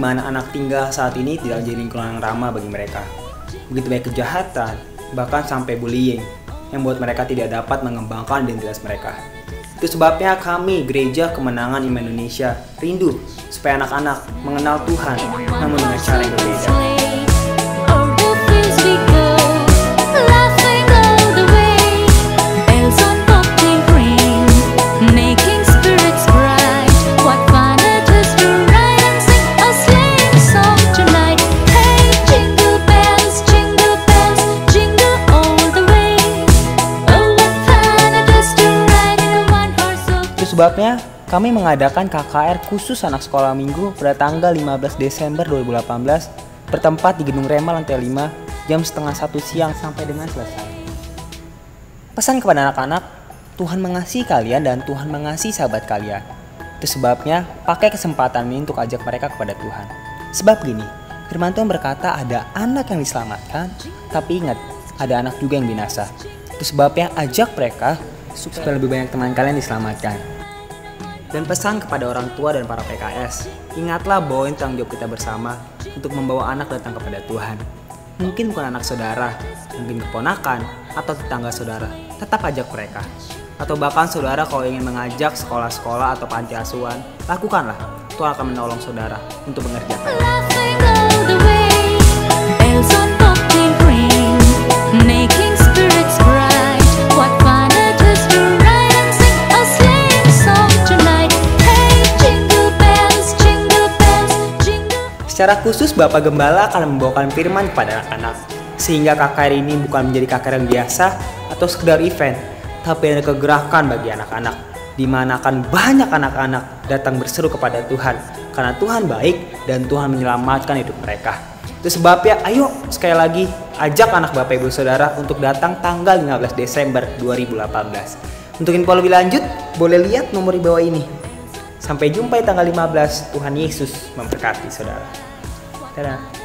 mana anak tinggal saat ini tidak jadi lingkungan yang ramah bagi mereka. Begitu banyak kejahatan, bahkan sampai bullying, yang membuat mereka tidak dapat mengembangkan identitas mereka. Itu sebabnya kami, Gereja Kemenangan Iman Indonesia, rindu supaya anak-anak mengenal Tuhan, namun dengan cara yang berbeda. Sebabnya, kami mengadakan KKR khusus anak sekolah minggu pada tanggal 15 Desember 2018 bertempat di Gedung Rema lantai 5 jam setengah 1 siang sampai dengan selesai. Pesan kepada anak-anak, Tuhan mengasihi kalian dan Tuhan mengasihi sahabat kalian. Itu sebabnya, pakai kesempatan ini untuk ajak mereka kepada Tuhan. Sebab gini, firman Tuhan berkata ada anak yang diselamatkan, tapi ingat, ada anak juga yang binasa. Itu sebabnya ajak mereka supaya lebih banyak teman kalian diselamatkan. Dan pesan kepada orang tua dan para PKS, ingatlah bahwa ini tanggung jawab kita bersama untuk membawa anak datang kepada Tuhan. Mungkin bukan anak saudara, mungkin keponakan, atau tetangga saudara, tetap ajak mereka. Atau bahkan saudara kalau ingin mengajak sekolah-sekolah atau panti asuhan, lakukanlah. Tuhan akan menolong saudara untuk mengerjakannya. Secara khusus, Bapak Gembala akan membawakan firman kepada anak-anak, sehingga KKR ini bukan menjadi KKR yang biasa atau sekedar event, tapi ada kegerakan bagi anak-anak, di mana akan banyak anak-anak datang berseru kepada Tuhan, karena Tuhan baik dan Tuhan menyelamatkan hidup mereka. Itu sebabnya, ayo sekali lagi ajak anak Bapak Ibu Saudara untuk datang tanggal 15 Desember 2018. Untuk info lebih lanjut, boleh lihat nomor di bawah ini. Sampai jumpa di tanggal 15, Tuhan Yesus memberkati saudara. Dadah.